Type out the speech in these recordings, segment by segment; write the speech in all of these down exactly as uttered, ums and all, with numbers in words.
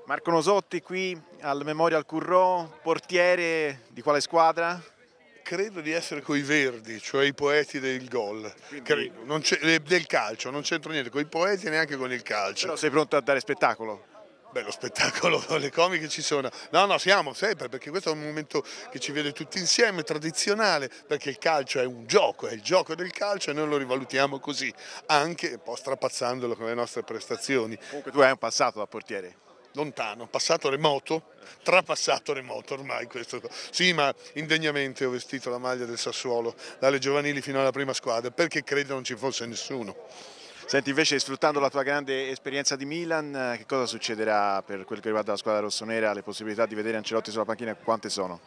Marco Nosotti qui al Memorial Currò, portiere di quale squadra? Credo di essere coi Verdi, cioè i poeti del gol, Quindi... credo, non del calcio, non c'entro niente con i poeti e neanche con il calcio. Però sei pronto a dare spettacolo? Beh, lo spettacolo, le comiche ci sono. No, no, siamo sempre, perché questo è un momento che ci vede tutti insieme, tradizionale, perché il calcio è un gioco, è il gioco del calcio e noi lo rivalutiamo così, anche un po' strapazzandolo con le nostre prestazioni. Comunque tu hai un passato da portiere. Lontano, passato remoto, trapassato remoto ormai questo. Sì, ma indegnamente ho vestito la maglia del Sassuolo, dalle giovanili fino alla prima squadra, perché credo non ci fosse nessuno. Senti, invece, sfruttando la tua grande esperienza di Milan, che cosa succederà per quel che riguarda la squadra rossonera? Le possibilità di vedere Ancelotti sulla panchina quante sono?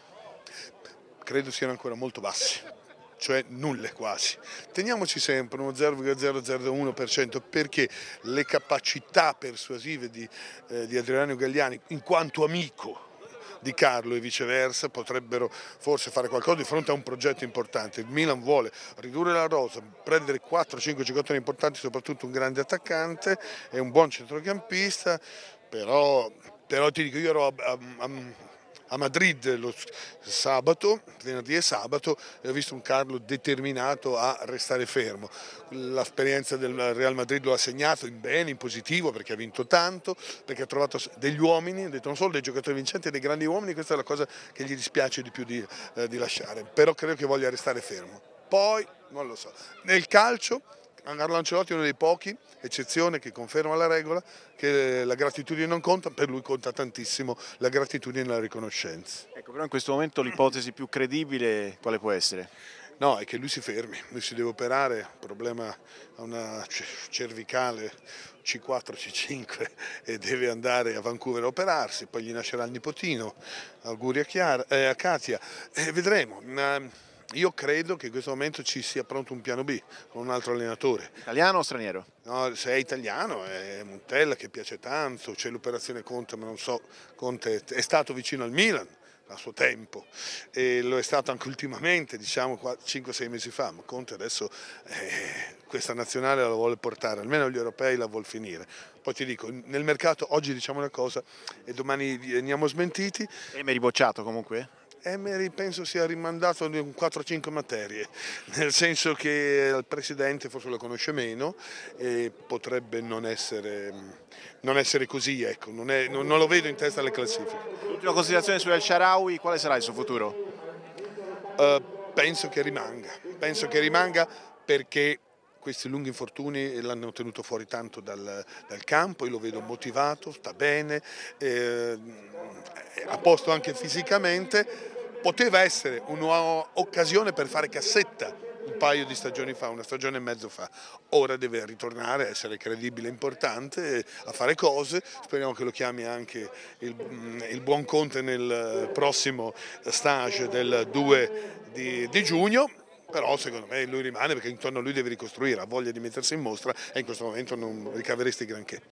Credo siano ancora molto bassi, cioè nulle quasi. Teniamoci sempre uno zero virgola zero zero uno per cento perché le capacità persuasive di, eh, di Adriano Galliani in quanto amico di Carlo e viceversa potrebbero forse fare qualcosa di fronte a un progetto importante. Il Milan vuole ridurre la rosa, prendere quattro cinque giocatori importanti, soprattutto un grande attaccante e un buon centrocampista, però, però ti dico, io ero a, a, a a Madrid lo sabato, venerdì e sabato, e ho visto un Carlo determinato a restare fermo. L'esperienza del Real Madrid lo ha segnato in bene, in positivo, perché ha vinto tanto, perché ha trovato degli uomini, ho detto non solo dei giocatori vincenti, dei grandi uomini, questa è la cosa che gli dispiace di più di, eh, di lasciare, però credo che voglia restare fermo. Poi, non lo so, nel calcio Carlo Ancelotti è uno dei pochi, eccezione, che conferma la regola, che la gratitudine non conta, per lui conta tantissimo la gratitudine e la riconoscenza. Ecco, però in questo momento l'ipotesi più credibile quale può essere? No, è che lui si fermi, lui si deve operare, il problema ha una cervicale C quattro C cinque e deve andare a Vancouver a operarsi, poi gli nascerà il nipotino, auguri a, Chiara, eh, a Katia, e vedremo. Io credo che in questo momento ci sia pronto un piano B con un altro allenatore. Italiano o straniero? No, se è italiano è Montella che piace tanto, c'è l'operazione Conte, ma non so, Conte è stato vicino al Milan a suo tempo e lo è stato anche ultimamente, diciamo cinque sei mesi fa, ma Conte adesso eh, questa nazionale la vuole portare, almeno agli europei la vuole finire. Poi ti dico, nel mercato oggi diciamo una cosa e domani veniamo smentiti. Emery bocciato comunque? Emery penso sia rimandato in quattro cinque materie, nel senso che il presidente forse lo conosce meno e potrebbe non essere, non essere così, ecco, non, è, non, non lo vedo in testa alle classifiche. Ultima considerazione su El Shaarawy, quale sarà il suo futuro? Uh, penso che rimanga, penso che rimanga perché questi lunghi infortuni l'hanno tenuto fuori tanto dal, dal campo, io lo vedo motivato, sta bene, eh, a posto anche fisicamente. Poteva essere un'occasione per fare cassetta un paio di stagioni fa, una stagione e mezzo fa. Ora deve ritornare a essere credibile e importante, a fare cose. Speriamo che lo chiami anche il, il buon Conte nel prossimo stage del due di, di giugno. Però secondo me lui rimane perché intorno a lui deve ricostruire, ha voglia di mettersi in mostra e in questo momento non ricaveresti granché.